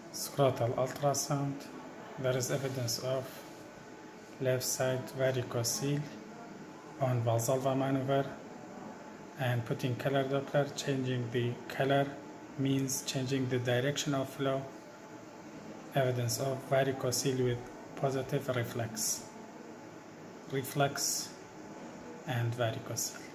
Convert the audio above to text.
scrotal ultrasound. There is evidence of left side varicocele on Valsalva maneuver, and putting color Doppler, changing the color means changing the direction of flow. Evidence of varicocele with positive reflex and varicocele.